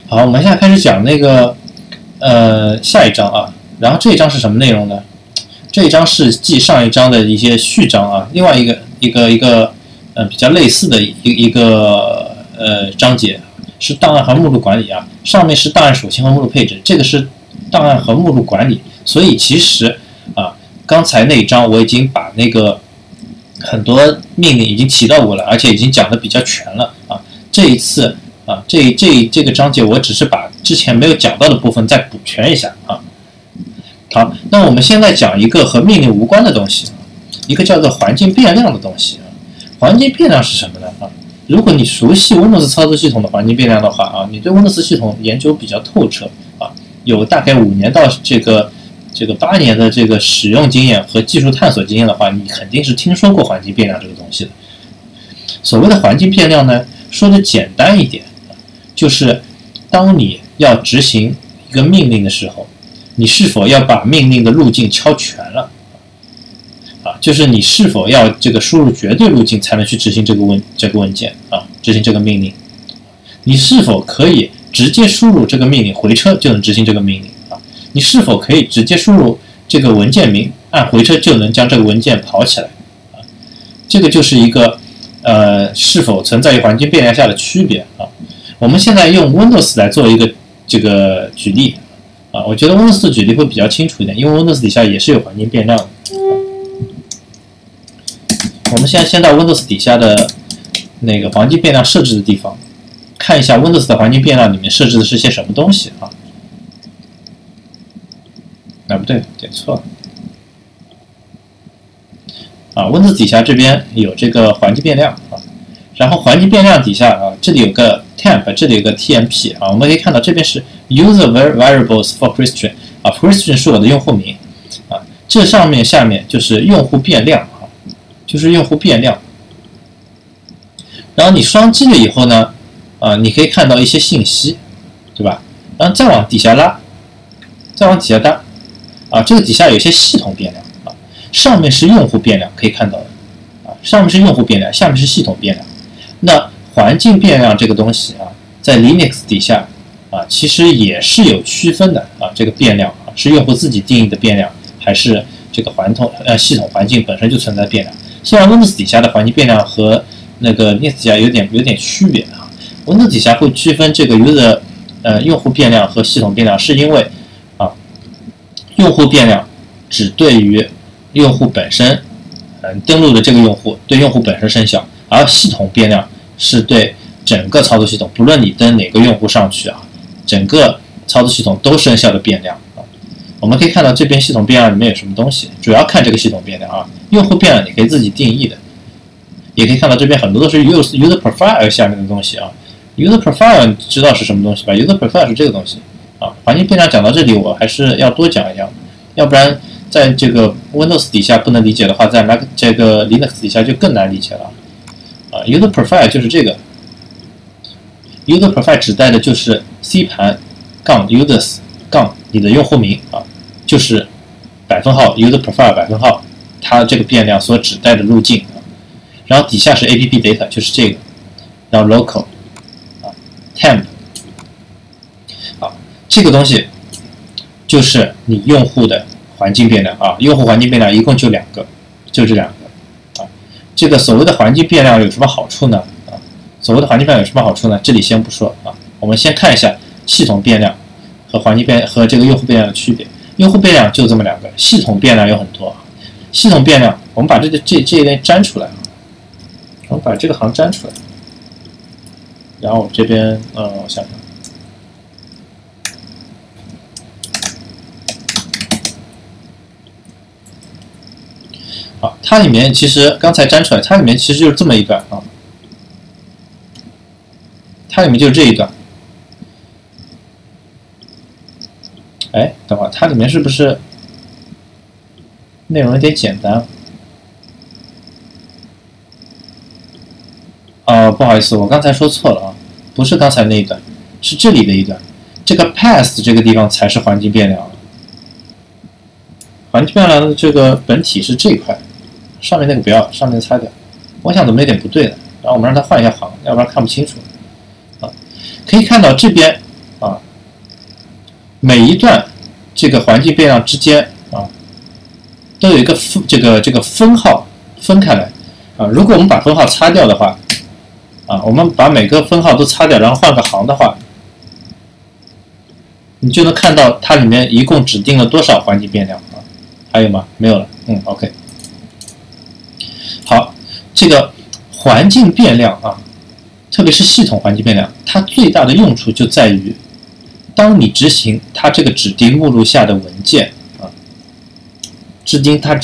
好，我们现在开始讲那个下一章啊。然后这一章是什么内容呢？这一章是继上一章的一些序章啊，另外一个比较类似的一个章节是档案和目录管理啊。上面是档案属性和目录配置，这个是档案和目录管理。所以其实啊，刚才那一章我已经把那个很多命令已经提到过了，而且已经讲的比较全了啊。这一次啊，这个章节我只是把之前没有讲到的部分再补全一下啊。好，那我们现在讲一个和命令无关的东西，一个叫做环境变量的东西。环境变量是什么呢？啊，如果你熟悉 Windows 操作系统的环境变量的话啊，你对 Windows 系统研究比较透彻啊，有大概5年到这个8年的这个使用经验和技术探索经验的话，你肯定是听说过环境变量这个东西的。所谓的环境变量呢，说的简单一点，就是当你要执行一个命令的时候，你是否要把命令的路径敲全了啊？就是你是否要这个输入绝对路径才能去执行这个文件啊，执行这个命令？你是否可以直接输入这个命令回车就能执行这个命令啊？你是否可以直接输入这个文件名，按回车就能将这个文件跑起来啊？这个就是一个是否存在于环境变量下的区别啊？我们现在用 Windows 来做一个这个举例啊，我觉得 Windows 的举例会比较清楚一点，因为 Windows 底下也是有环境变量的。我们现在先到 Windows 底下的那个环境变量设置的地方，看一下 Windows 的环境变量里面设置的是些什么东西啊？不对，点错了。啊 ，Windows 底下这边有这个环境变量啊，然后环境变量底下啊，这里有个 temp， 这里有个 tmp 啊，我们可以看到这边是 user variables for Christian 啊 ，Christian 是我的用户名啊，这上面下面就是用户变量啊，就是用户变量。然后你双击了以后呢，啊，你可以看到一些信息，对吧？然后再往底下拉，再往底下拉，啊，这个底下有些系统变量啊，上面是用户变量，可以看到的啊，上面是用户变量，下面是系统变量。那环境变量这个东西啊，在 Linux 底下啊，其实也是有区分的啊，这个变量啊是用户自己定义的变量，还是这个系统环境本身就存在变量？虽然 Windows 底下的环境变量和那个 Linux 底下有点区别啊 ，Windows 底下会区分这个 user 用户变量和系统变量，是因为啊，用户变量只对于用户本身登录的这个用户对用户本身生效，而系统变量是对整个操作系统，不论你登哪个用户上去啊，整个操作系统都生效的变量啊。我们可以看到这边系统变量里面有什么东西，主要看这个系统变量啊。用户变量你可以自己定义的，也可以看到这边很多都是 user profile 下面的东西啊。user profile 你知道是什么东西吧 ？user profile 是这个东西啊。环境变量讲到这里，我还是要多讲一讲，要不然在这个 Windows 底下不能理解的话，在 Mac 这个 Linux 底下就更难理解了。user profile 就是这个 user profile 指代的就是 C 盘杠 users 杠你的用户名啊，就是百分号 user profile 百分号，它这个变量所指代的路径啊。然后底下是 app data 就是这个，然后 local 啊 temp 啊，这个东西就是你用户的环境变量啊，用户环境变量一共就2个，就这2个。这个所谓的环境变量有什么好处呢？啊，所谓的环境变量有什么好处呢？这里先不说啊，我们先看一下系统变量和环境变量和这个用户变量的区别。用户变量就这么2个，系统变量有很多。系统变量，我们把这一类粘出来，我们把这个行粘出来，然后我这边我想想。好，它里面其实刚才粘出来，它里面其实就是这么一段啊，它里面就是这一段。哎，等会儿它里面是不是内容有点简单？不好意思，我刚才说错了啊，不是刚才那一段，是这里的一段。这个 path 这个地方才是环境变量。环境变量的这个本体是这一块。上面那个不要，上面擦掉。我想怎么有点不对的，然后我们让它换一下行，要不然看不清楚。啊，可以看到这边每一段这个环境变量之间啊，都有一个这个分号分开来啊。如果我们把分号擦掉的话，啊，我们把每个分号都擦掉，然后换个行的话，你就能看到它里面一共指定了多少环境变量啊？还有吗？没有了。OK。好，这个环境变量啊，特别是系统环境变量，它最大的用处就在于，当你执行它这个指定目录下的文件啊，执行它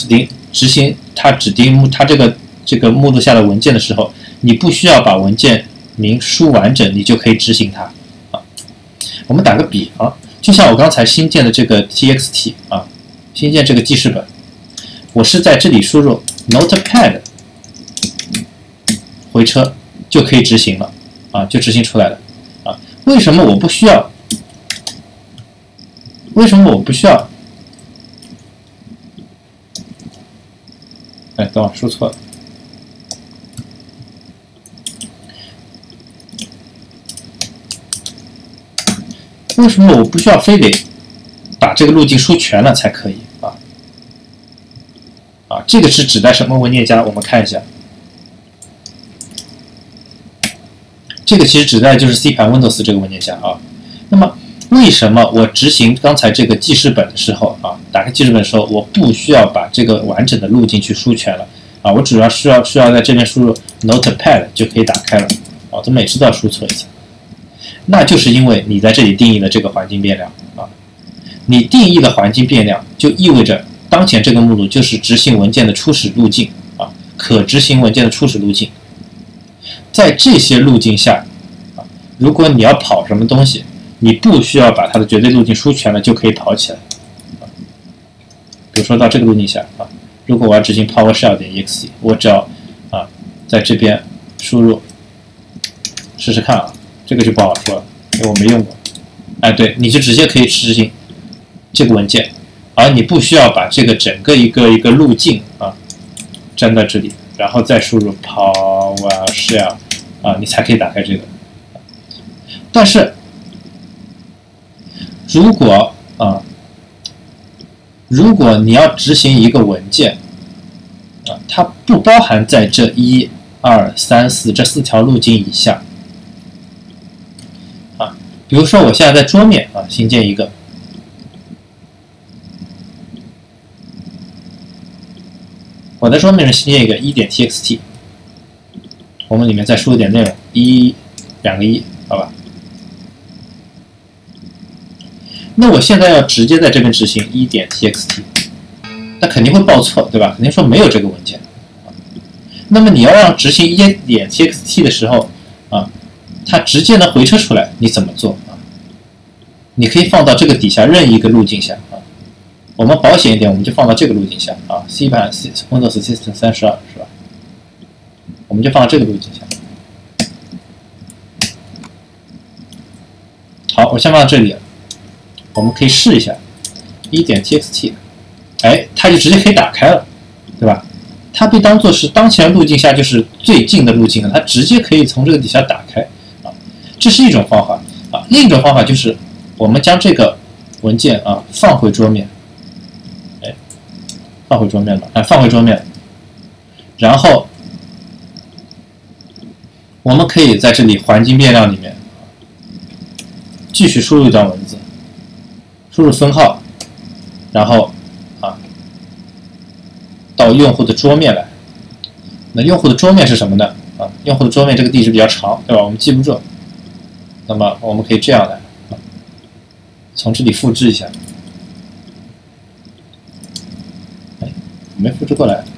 这个目录下的文件的时候，你不需要把文件名输完整，你就可以执行它啊。我们打个比方，就像我刚才新建的这个 txt 啊，新建这个记事本，我是在这里输入 notepad 回车就可以执行了啊，就执行出来了啊。为什么我不需要？哎，等会儿说错了。为什么我不需要非得把这个路径输全了才可以啊？这个是指代什么文件夹？我们看一下，这个其实指代就是 C 盘 Windows 这个文件夹啊。那么为什么我执行刚才这个记事本的时候啊，打开记事本的时候，我不需要把这个完整的路径去输全了啊？我主要需要在这边输入 Notepad 就可以打开了啊，怎么每次都要输错一次？那就是因为你在这里定义了这个环境变量啊，你定义了环境变量，就意味着当前这个目录就是执行文件的初始路径啊，可执行文件的初始路径。在这些路径下啊，如果你要跑什么东西，你不需要把它的绝对路径输全了就可以跑起来啊。比如说到这个路径下啊，如果我要执行 PowerShell.exe， 我只要啊在这边输入试试看啊。这个就不好说了，因为我没用过。哎，对，你就直接可以执行这个文件，而你不需要把这个整个一个路径啊粘在这里，然后再输入 PowerShell 啊，你才可以打开这个。但是如果你要执行一个文件啊，它不包含在这1、2、3、4这4条路径以下。比如说，我现在在桌面啊新建一个，我在桌面上新建一个1.txt， 我们里面再输一点内容，2个1，好吧？那我现在要直接在这边执行1.txt， 那肯定会报错，对吧？肯定说没有这个文件。那么你要让执行1.txt 的时候啊，它直接能回车出来，你怎么做啊？你可以放到这个底下任意一个路径下啊。我们保险一点，我们就放到这个路径下啊。C 盘 Windows System 32是吧？我们就放到这个路径下。好，我先放到这里了。我们可以试一下1.txt， 哎，它就直接可以打开了，对吧？它被当作是当前路径下就是最近的路径了，它直接可以从这个底下打开啊。这是一种方法啊。另一种方法就是我们将这个文件啊放回桌面，哎，放回桌面了，哎，放回桌面，然后我们可以在这里环境变量里面继续输入一段文字，输入分号，然后到用户的桌面来。那用户的桌面是什么呢？用户的桌面这个地址比较长，对吧？我们记不住。那么我们可以这样来，从这里复制一下。哎，没复制过来。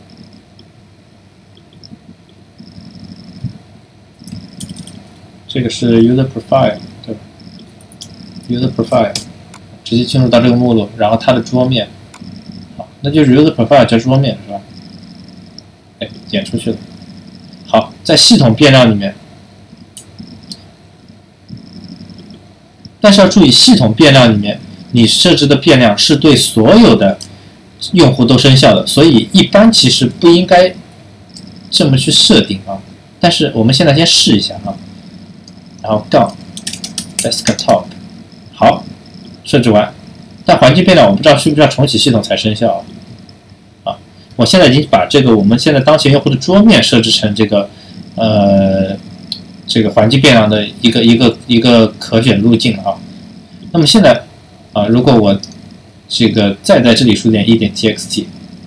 这个是 user profile， 对吧 ？user profile， 直接进入到这个目录，然后它的桌面。那就是 user profile 加桌面是吧？哎，点出去了。好，在系统变量里面，但是要注意，系统变量里面你设置的变量是对所有的用户都生效的，所以一般其实不应该这么去设定啊。但是我们现在先试一下啊，然后杠 desktop， 好， 设置完，但环境变量我不知道需不需要重启系统才生效啊？我现在已经把这个我们现在当前用户的桌面设置成这个这个环境变量的一个可选路径啊。那么现在啊，如果我这个再在这里输点 1.txt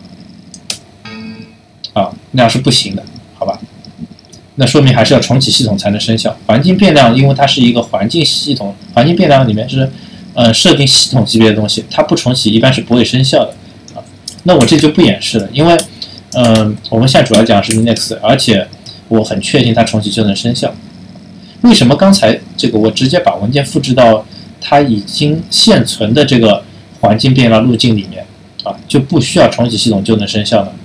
啊，那样是不行的，好吧？那说明还是要重启系统才能生效。环境变量因为它是一个环境系统，环境变量里面是设定系统级别的东西，它不重启一般是不会生效的啊。那我这就不演示了，因为我们现在主要讲的是 Linux， 而且我很确定它重启就能生效。为什么刚才这个我直接把文件复制到它已经现存的这个环境变量路径里面啊，就不需要重启系统就能生效呢？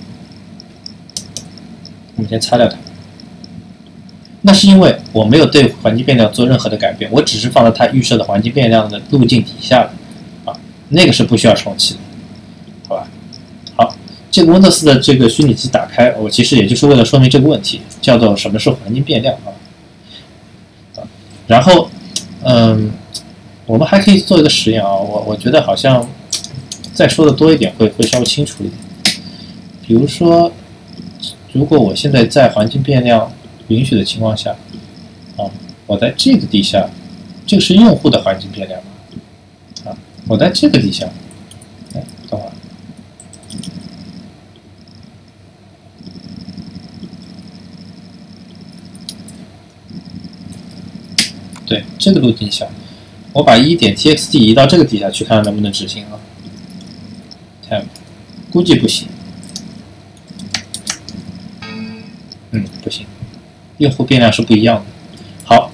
我们先擦掉它。那是因为我没有对环境变量做任何的改变，我只是放在它预设的环境变量的路径底下的啊，那个是不需要重启的，好吧？好，这个 Windows 的这个虚拟机打开，我其实也就是为了说明这个问题，叫做什么是环境变量啊。然后，我们还可以做一个实验啊，我觉得好像再说的多一点会稍微清楚一点。比如说，如果我现在在环境变量允许的情况下，啊，我在这个底下，这个是用户的环境变量啊，我在这个底下，哎，等会儿，对，这个路径下，我把1.txt 移到这个底下去，看看能不能执行啊 ？temp， 估计不行，不行。用户变量是不一样的。好，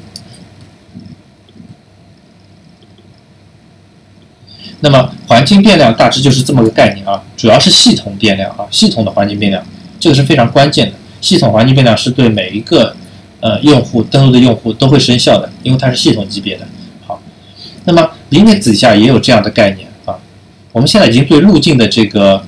那么环境变量大致就是这么个概念啊，主要是系统变量啊，系统的环境变量，这个是非常关键的。系统环境变量是对每一个用户登录的用户都会生效的，因为它是系统级别的。好，那么 Linux 底下也有这样的概念啊。我们现在已经对路径的这个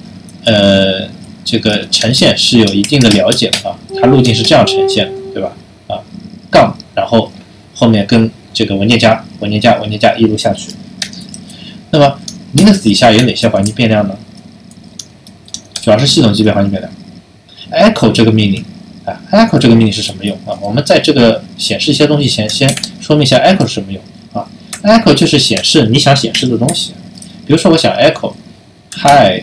呈现是有一定的了解了啊，它路径是这样呈现的。对吧？啊，杠，然后后面跟这个文件夹一路下去。那么 Linux 底下有哪些环境变量呢？主要是系统级别环境变量。echo 这个命令啊 ，echo 这个命令是什么用啊？我们在这个显示一些东西前，先说明一下 echo 是什么用啊 ？echo 就是显示你想显示的东西。比如说，我想 echo hi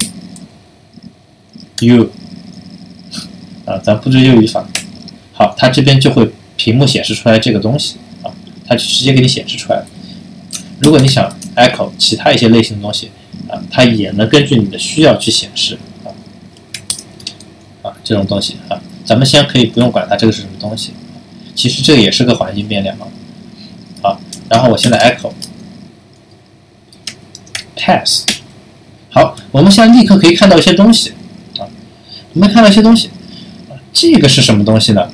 you 啊，咱不追究语法。好，它这边就会屏幕显示出来这个东西啊，它就直接给你显示出来了。如果你想 echo 其他一些类型的东西啊，它也能根据你的需要去显示啊，这种东西啊，咱们先可以不用管它这个是什么东西，其实这个也是个环境变量啊。好，然后我现在 echo pass， 好，我们现在立刻可以看到一些东西啊，我们看到一些东西，这个是什么东西呢？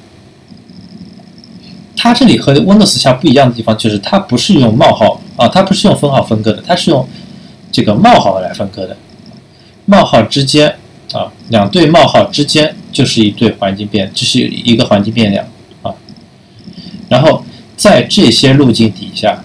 它这里和 Windows 下不一样的地方就是它不是用冒号啊，它不是用分号分割的，它是用这个冒号来分割的。冒号之间啊，两对冒号之间就是一对环境变，这是一个环境变量啊。然后在这些路径底下，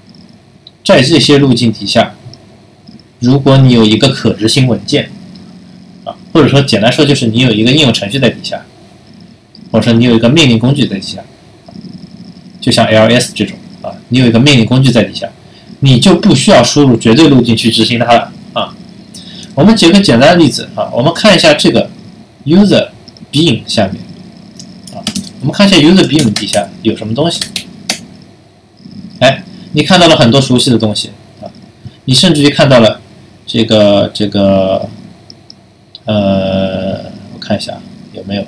如果你有一个可执行文件啊，或者说简单说就是你有一个应用程序在底下，或者说你有一个命令工具在底下。就像 ls 这种啊，你有一个命令工具在底下，你就不需要输入绝对路径去执行它了啊。我们举个简单的例子啊，我们看一下这个 user bean 下面啊，我们看一下 user bean 底下有什么东西。哎，你看到了很多熟悉的东西啊，你甚至于看到了这个我看一下有没有。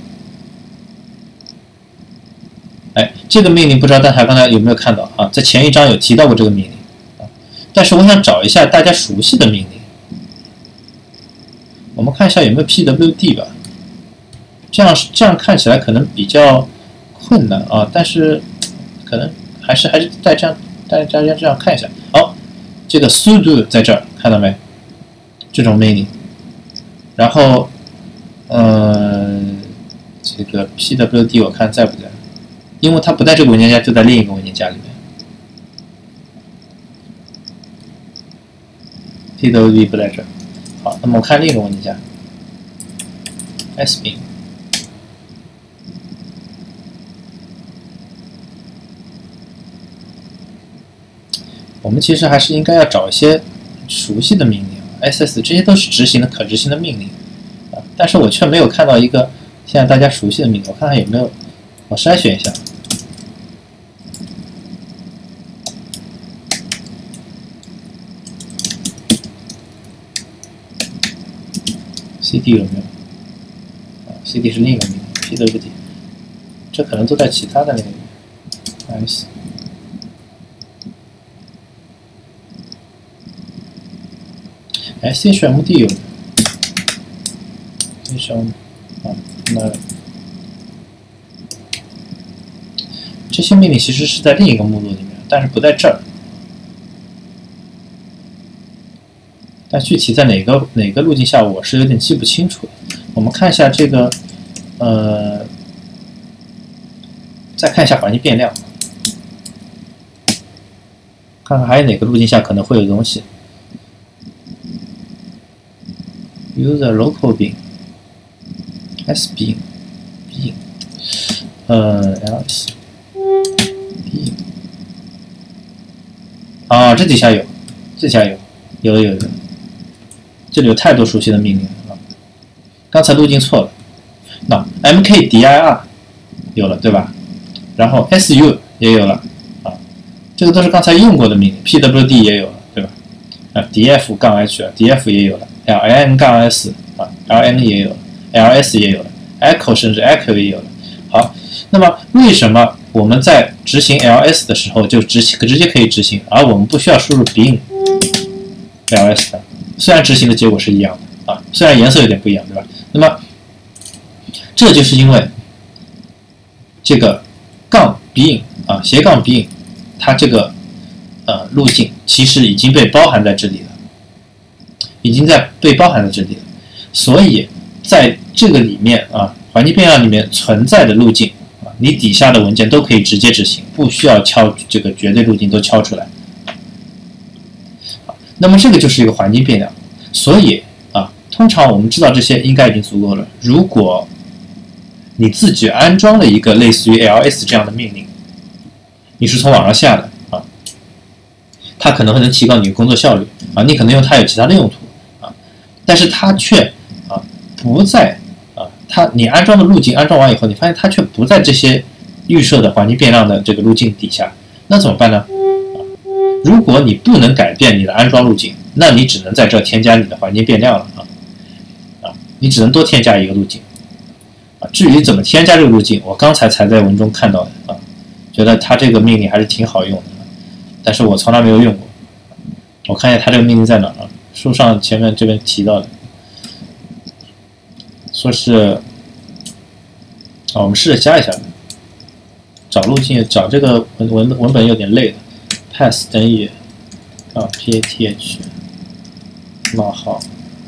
哎，这个命令不知道大家刚才有没有看到啊？在前一章有提到过这个命令啊，但是我想找一下大家熟悉的命令。我们看一下有没有 pwd 吧，这样看起来可能比较困难啊，但是可能还是大家这样看一下。好，这个 sudo 在这儿看到没？这种命令，然后这个 pwd 我看在不在？因为它不在这个文件夹，就在另一个文件夹里面。 ，pwd 不在这儿。好，那么我看另一个文件夹 ，sbin。我们其实还是应该要找一些熟悉的命令 ，ss 这些都是执行的可执行的命令啊，但是我却没有看到一个现在大家熟悉的命令，我看看有没有，我筛选一下。cd 有没有？啊 ，cd 是另一个命令 ，pwd， 这可能都在其他的那个里面 ，s。哎 ，chmd 有 ，chmd 啊，那这些命令其实是在另一个目录里面，但是不在这儿。但具体在哪个路径下，我是有点记不清楚的。我们看一下这个，再看一下环境变量，看看还有哪个路径下可能会有东西。user local bin sbin bin ls bin 啊，这底下有，这底下有，这里有太多熟悉的命令了啊！刚才路径错了，那 mkdir 有了对吧？然后 su 也有了啊，这个都是刚才用过的命令 ，pwd 也有了对吧？啊 df-h df 也有了。ln-s 啊 ，ln 也有了 ，ls 也有了 ，echo 甚至 echo 也有了。好，那么为什么我们在执行 ls 的时候就直接可以执行，而我们不需要输入 bin ls 的？虽然执行的结果是一样的啊，虽然颜色有点不一样，对吧？那么这就是因为这个杠 bin 啊斜杠 bin 它这个路径其实已经被包含在这里了。已经被包含在这里了，所以在这个里面啊，环境变量里面存在的路径啊，你底下的文件都可以直接执行，不需要敲这个绝对路径都敲出来。那么这个就是一个环境变量，所以啊，通常我们知道这些应该已经足够了。如果你自己安装了一个类似于 ls 这样的命令，你是从网上下的啊，它可能会能提高你的工作效率啊，你可能用它有其他的用途。但是它却不在你安装的路径安装完以后，你发现它却不在这些预设的环境变量的这个路径底下，那怎么办呢？如果你不能改变你的安装路径，那你只能在这添加你的环境变量了你只能多添加一个路径至于怎么添加这个路径，我刚才才在文中看到的觉得它这个命令还是挺好用的，但是我从来没有用过。我看一下它这个命令在哪儿书上前面这边提到的，说是我们试着加一下，找路径，找这个文本有点累的 ，path 等于path 冒号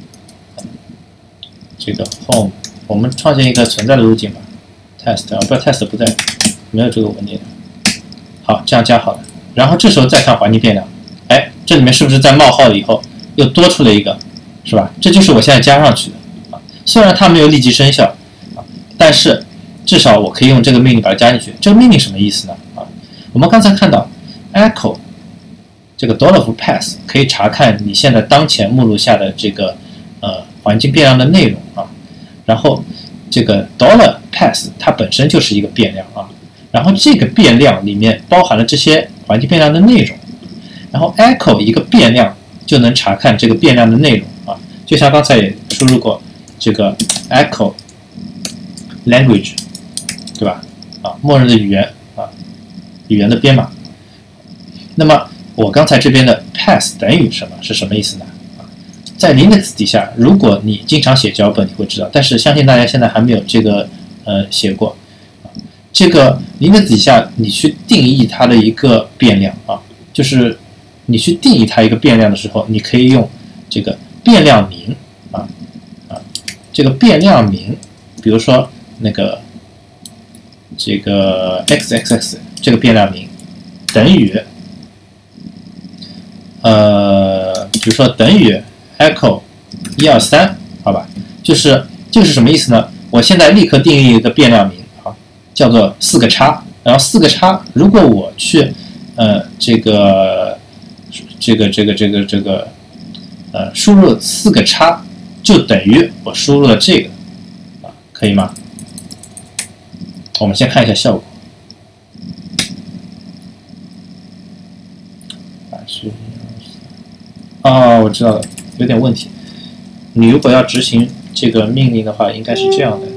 这个 home， 我们创建一个存在的路径吧 ，test 不 test 不在，没有这个文件。好，这样加好了，然后这时候再看环境变量，哎，这里面是不是在冒号了以后？又多出了一个，是吧？这就是我现在加上去的虽然它没有立即生效但是至少我可以用这个命令把它加进去。这个命令什么意思呢？我们刚才看到 echo 这个 $path 可以查看你现在当前目录下的这个环境变量的内容然后这个 $path 它本身就是一个变量然后这个变量里面包含了这些环境变量的内容，然后 echo 一个变量就能查看这个变量的内容就像刚才也输入过这个 echo language， 对吧？默认的语言语言的编码。那么我刚才这边的 path 等于什么？是什么意思呢？在 Linux 底下，如果你经常写脚本，你会知道，但是相信大家现在还没有这个写过。这个 Linux 底下，你去定义它的一个变量就是你去定义它一个变量的时候，你可以用这个变量名这个变量名，比如说那个这个 xxx 这个变量名等于比如说等于 echo 123，好吧？就是这个是什么意思呢？我现在立刻定义一个变量名啊，叫做4个叉，然后4个叉，如果我去输入4个叉，就等于我输入了这个啊，可以吗？我们先看一下效果。哦，我知道了，有点问题。你如果要执行这个命令的话，应该是这样的。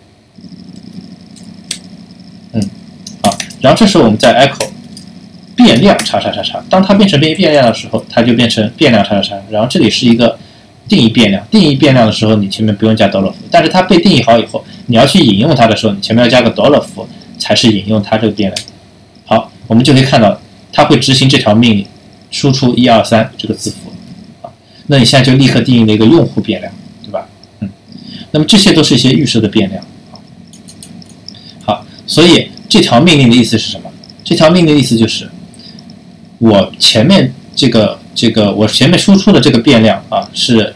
好，然后这时候我们再 echo 变量叉叉叉叉，当它变成变量的时候，它就变成变量叉叉叉。然后这里是一个定义变量，定义变量的时候，你前面不用加 $，但是它被定义好以后，你要去引用它的时候，你前面要加个$符，才是引用它这个变量。好，我们就可以看到，它会执行这条命令，输出123这个字符。那你现在就立刻定义了一个用户变量，对吧？那么这些都是一些预设的变量。好，所以这条命令的意思是什么？这条命令的意思就是，我前面我前面输出的这个变量啊，是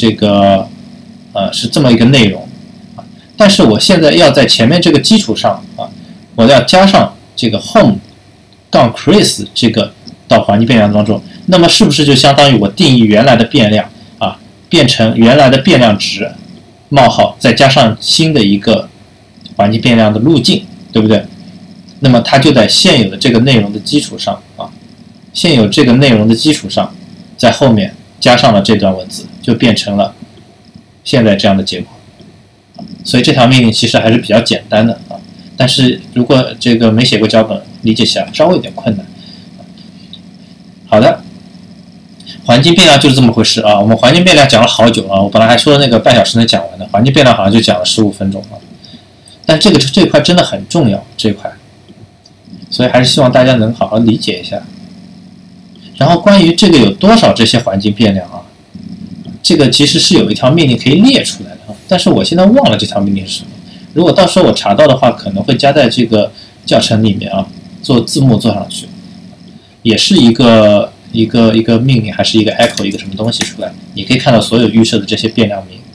这么一个内容，但是我现在要在前面这个基础上啊，我要加上这个 home-Chris 这个到环境变量当中。那么是不是就相当于我定义原来的变量啊，变成原来的变量值冒号，再加上新的一个环境变量的路径，对不对？那么它就在现有的这个内容的基础上啊，现有这个内容的基础上，在后面加上了这段文字，就变成了现在这样的结果。所以这条命令其实还是比较简单的啊，但是如果这个没写过脚本，理解起来稍微有点困难。好的。环境变量就是这么回事啊！我们环境变量讲了好久啊，我本来还说那个半小时能讲完的，环境变量好像就讲了15分钟啊。但这一块真的很重要，这一块，所以还是希望大家能好好理解一下。然后关于这个有多少这些环境变量啊，这个其实是有一条命令可以列出来的啊，但是我现在忘了这条命令是什么。如果到时候我查到的话，可能会加在这个教程里面啊，做字幕做上去，也是一个命令，还是一个 echo 一个什么东西出来，你可以看到所有预设的这些变量名。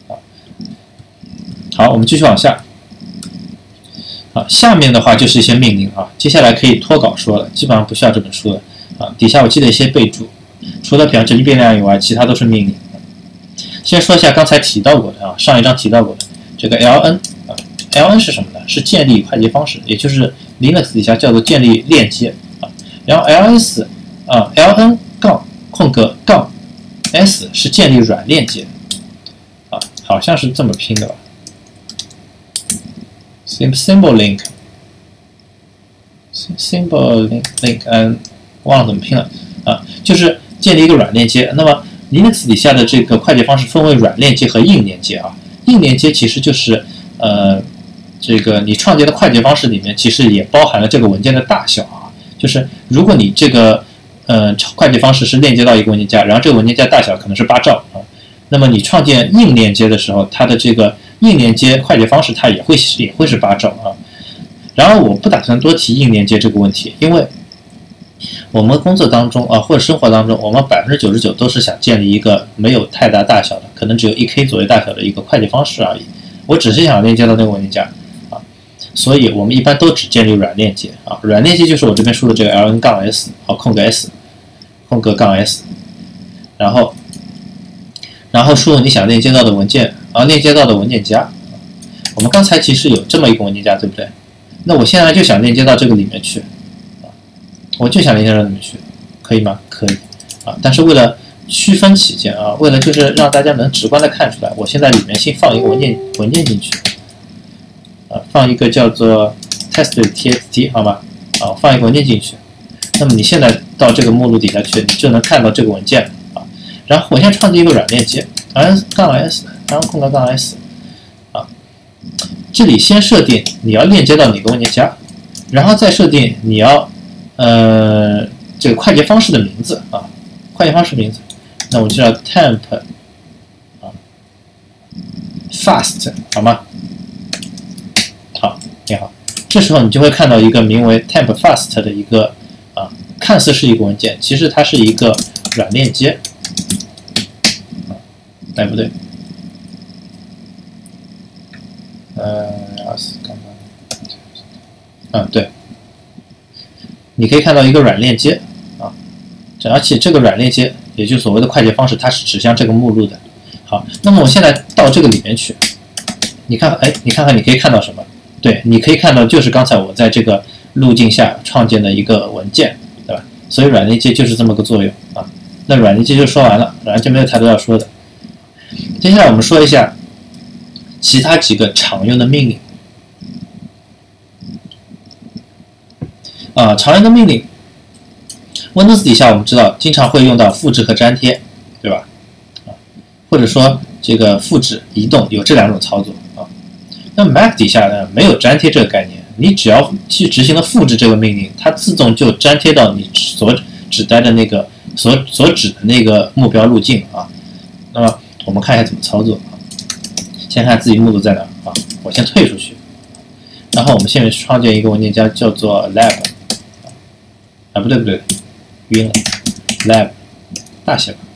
好，我们继续往下。好，下面的话就是一些命令啊，接下来可以脱稿说了，基本上不需要这本书了啊。底下我记了一些备注，除了表证变量以外，其他都是命令。先说一下刚才提到过的啊，上一章提到过的这个 ln 啊 ，ln 是什么呢？是建立快捷方式，也就是 Linux 底下叫做建立链接啊。然后 ls ln 杠空格杠 s 是建立软链接啊，好像是这么拼的吧 ？symbol link 忘了怎么拼了啊，就是建立一个软链接。那么 Linux 底下的这个快捷方式分为软链接和硬链接啊。硬链接其实就是这个你创建的快捷方式里面其实也包含了这个文件的大小啊，就是如果你这个快捷方式是链接到一个文件夹，然后这个文件夹大小可能是8兆啊。那么你创建硬链接的时候，它的这个硬链接快捷方式它也会是8兆啊。然后我不打算多提硬链接这个问题，因为我们工作当中啊或者生活当中，我们99%都是想建立一个没有太大大小的，可能只有1K 左右大小的一个快捷方式而已。我只是想链接到那个文件夹啊，所以我们一般都只建立软链接啊。软链接就是我这边说的这个 ln-s 好空格 s。空格杠 s， 然后输入你想链接到的文件链接到的文件夹。我们刚才其实有这么一个文件夹，对不对？那我现在就想链接到这个里面去我就想链接到里面去，可以吗？可以啊。但是为了区分起见啊，为了就是让大家能直观的看出来，我现在里面先放一个文件进去放一个叫做 test.txt 好吗？放一个文件进去。那么你现在到这个目录底下去，你就能看到这个文件啊。然后我先创建一个软链接 ln-s， 然后空格杠 s 啊。这里先设定你要链接到哪个文件夹，然后再设定你要这个快捷方式的名字啊，快捷方式名字。那我就叫 temp fast 好吗？好，你好。这时候你就会看到一个名为 temp fast 的一个看似是一个文件，其实它是一个软链接哎，不对，对，你可以看到一个软链接啊，而且这个软链接，也就是所谓的快捷方式，它是指向这个目录的。好，那么我现在到这个里面去，你看，哎，你看看你可以看到什么？对，你可以看到就是刚才我在这个路径下创建的一个文件，对吧？所以软链接就是这么个作用啊。那软链接就说完了，软链接没有太多要说的。接下来我们说一下其他几个常用的命令。常用的命令 ，Windows 底下我们知道经常会用到复制和粘贴，对吧？或者说这个复制、移动有这两种操作啊。那 Mac 底下呢没有粘贴这个概念，你只要去执行了复制这个命令，它自动就粘贴到你所指代的那个所指的那个目标路径啊。那么我们看一下怎么操作啊。先看自己目录在哪啊，我先退出去，然后我们下面创建一个文件夹叫做 lab。不对，晕了 ，lab 大写吧。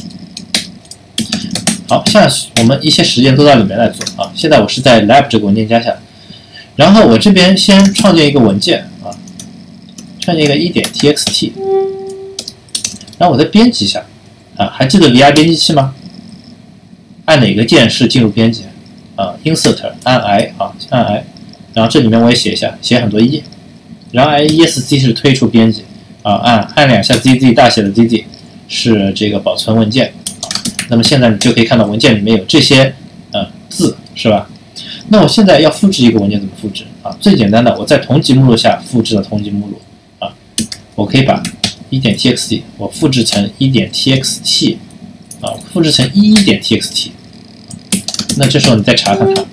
好，现在我们一些实验都到里面来做啊。现在我是在 lab 这个文件夹下，然后我这边先创建一个文件啊，创建一个1.txt， 然后我再编辑一下啊。还记得 vi 编辑器吗？按哪个键是进入编辑啊 ？Insert 按 I 啊，按 I， 然后这里面我也写一下，写很多1，然后 ESC 是退出编辑。按两下 ZZ 大写的 ZZ 是这个保存文件那么现在你就可以看到文件里面有这些字，是吧？那我现在要复制一个文件怎么复制啊？最简单的，我在同级目录下复制了同级目录啊，我可以把 1.txt 我复制成 1.txt 啊，复制成 1.txt， 那这时候你再查看它，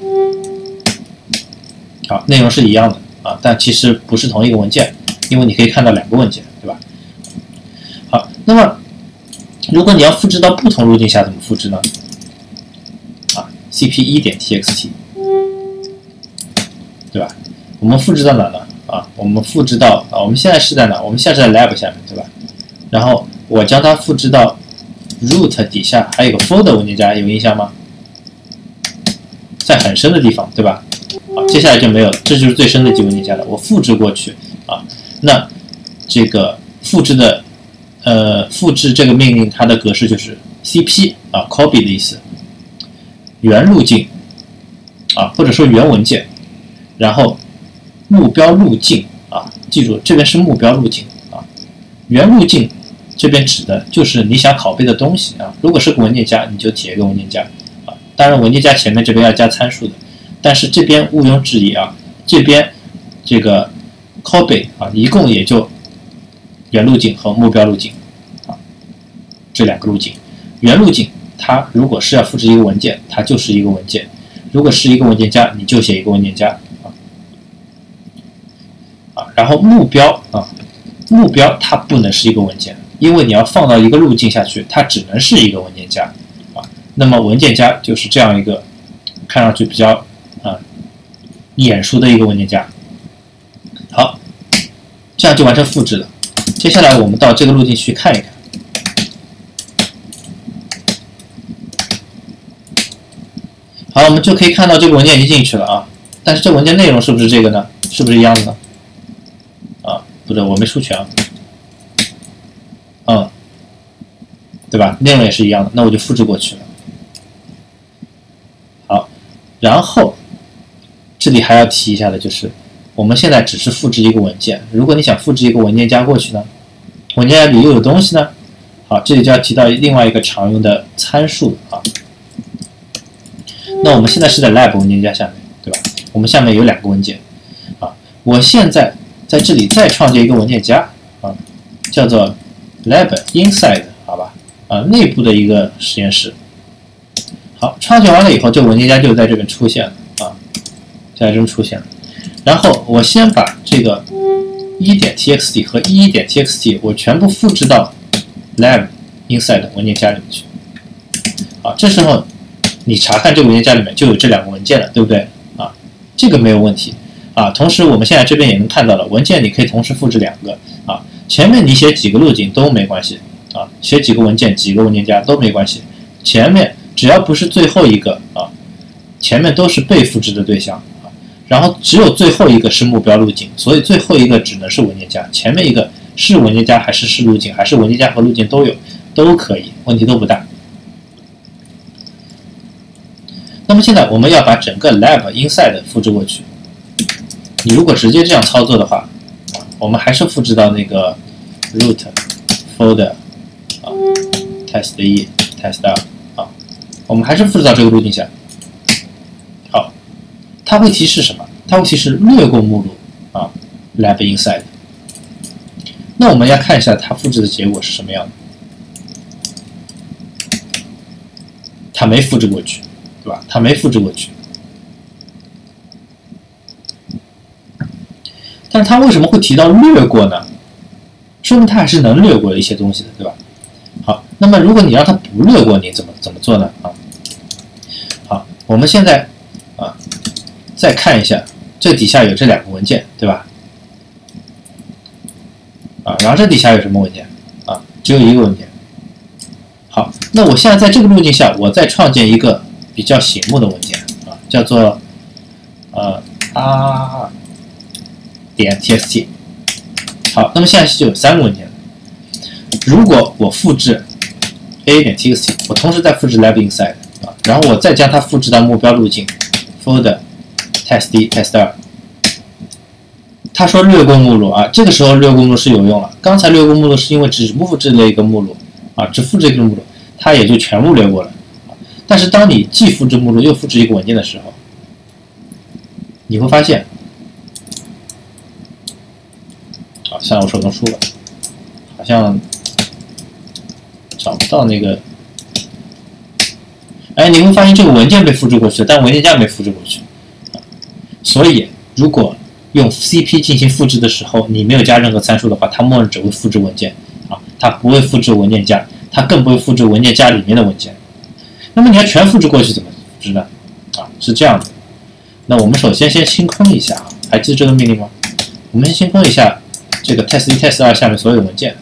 好，内容是一样的啊，但其实不是同一个文件。因为你可以看到两个文件，对吧？好，那么如果你要复制到不同路径下，怎么复制呢？cp 1.txt， 对吧？我们复制到哪呢？我们复制到我们现在是在哪？我们现在是在 lab 下面，对吧？然后我将它复制到 root 底下，还有个 folder 文件夹，有印象吗？在很深的地方，对吧？接下来就没有，这就是最深的级文件夹了。我复制过去啊。那这个复制这个命令，它的格式就是 cp copy 的意思，原路径或者说原文件，然后目标路径记住这边是目标路径原路径这边指的就是你想拷贝的东西如果是个文件夹，你就填一个文件夹当然文件夹前面这边要加参数的，但是这边毋庸置疑这边这个copy 一共也就原路径和目标路径这两个路径。原路径它如果是要复制一个文件，它就是一个文件；如果是一个文件夹，你就写一个文件夹然后目标它不能是一个文件，因为你要放到一个路径下去，它只能是一个文件夹那么文件夹就是这样一个看上去比较眼熟的一个文件夹。好，这样就完成复制了。接下来我们到这个路径去看一看。好，我们就可以看到这个文件已经进去了但是这文件内容是不是这个呢？是不是一样的呢？不对，我没输全对吧？内容也是一样的，那我就复制过去了。好，然后这里还要提一下的就是。我们现在只是复制一个文件，如果你想复制一个文件夹过去呢，文件夹里又有东西呢。好，这里就要提到另外一个常用的参数那我们现在是在 lab 文件夹下面，对吧？我们下面有两个文件我现在在这里再创建一个文件夹叫做 lab inside， 好吧？内部的一个实验室。好，创建完了以后，这个文件夹就在这边出现了就在这边出现了。然后我先把这个 1.txt 和 1.txt 我全部复制到 lab inside 文件夹里面去。这时候你查看这个文件夹里面就有这两个文件了，对不对？这个没有问题同时我们现在这边也能看到了，文件你可以同时复制两个前面你写几个路径都没关系写几个文件几个文件夹都没关系，前面只要不是最后一个啊，前面都是被复制的对象啊，然后只有最后一个是目标路径，所以最后一个只能是文件夹，前面一个是文件夹还是路径，还是文件夹和路径都有，都可以，问题都不大。那么现在我们要把整个 lab inside 复制过去。你如果直接这样操作的话，我们还是复制到那个 root folder 啊 test 1 test 2啊，我们还是复制到这个路径下。好，它会提示什么？它会提示略过目录啊 lab inside。那我们要看一下它复制的结果是什么样的。它没复制过去，对吧？它没复制过去。但它为什么会提到略过呢？说明它还是能略过一些东西的，对吧？好，那么如果你让它不略过，你怎么做呢？啊，好，我们现在啊再看一下，这底下有这两个文件，对吧？啊，然后这底下有什么文件？啊，只有一个文件。好，那我现在在这个路径下，我再创建一个比较醒目的文件啊，叫做r.txt。好，那么现在就有3个文件。如果我复制 a.txt， 我同时再复制 lab inside 啊，然后我再将它复制到目标路径 folder test 1 test 2。他说略过目录啊，这个时候略过目录是有用了。刚才略过目录是因为只复制了一个目录啊，只复制一个目录，它也就全部略过了。但是当你既复制目录又复制一个文件的时候，你会发现，啊，像我手动输了，好像找不到那个。哎，你会发现这个文件被复制过去了，但文件夹没复制过去。所以，如果用 CP 进行复制的时候，你没有加任何参数的话，它默认只会复制文件啊，它不会复制文件夹，它更不会复制文件夹里面的文件。那么你要全复制过去怎么复制呢？啊，是这样的。那我们首先先清空一下啊，还记得这个命令吗？我们先清空一下这个 test 1 test 2下面所有的文件。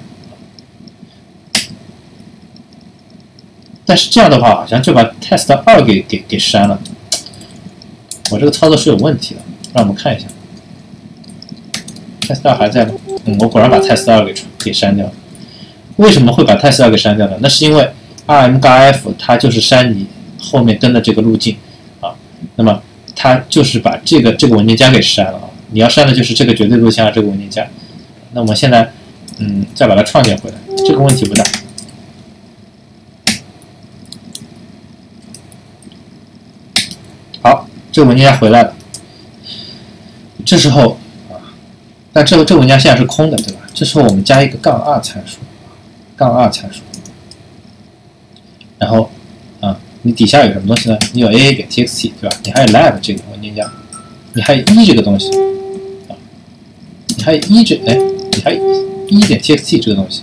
但是这样的话，好像就把 test 2给删了。我这个操作是有问题的，让我们看一下。test 2还在吗？我果然把 test 2给删掉了。为什么会把 test 2给删掉呢？那是因为 rm-f 它就是删你后面跟的这个路径啊，那么它就是把这个文件夹给删了啊。你要删的就是这个绝对路径这个文件夹。那我们现在再把它创建回来，这个问题不大。好，这个文件夹回来了。这时候但这个文件夹现在是空的，对吧？这时候我们加一个-2参数，-2参数。然后你底下有什么东西呢？你有 aa.txt 对吧？你还有 lab 这个文件夹，你还有这个东西啊，你还有你还有1.txt 这个东西。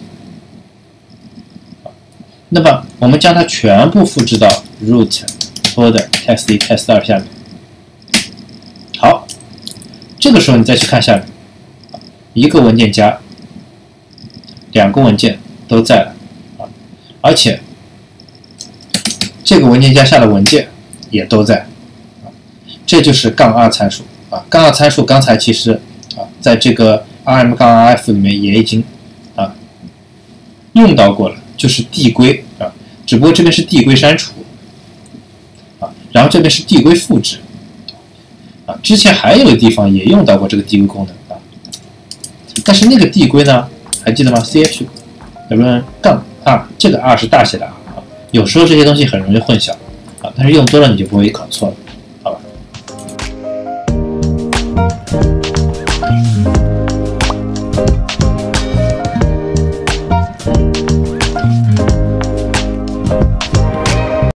那么我们将它全部复制到 root folder test 1 test 2下面。好，这个时候你再去看下面。一个文件夹，2个文件都在了啊，而且这个文件夹下的文件也都在啊，这就是-2参数啊。-2参数刚才其实在这个 rm-f 里面也已经用到过了，就是递归啊，只不过这边是递归删除啊，然后这边是递归复制啊。之前还有个地方也用到过这个递归功能。但是那个递归呢，还记得吗 ？ch 有人-2，这个 r 是大写的 r 啊。有时候这些东西很容易混淆啊，但是用多了你就不会搞错了。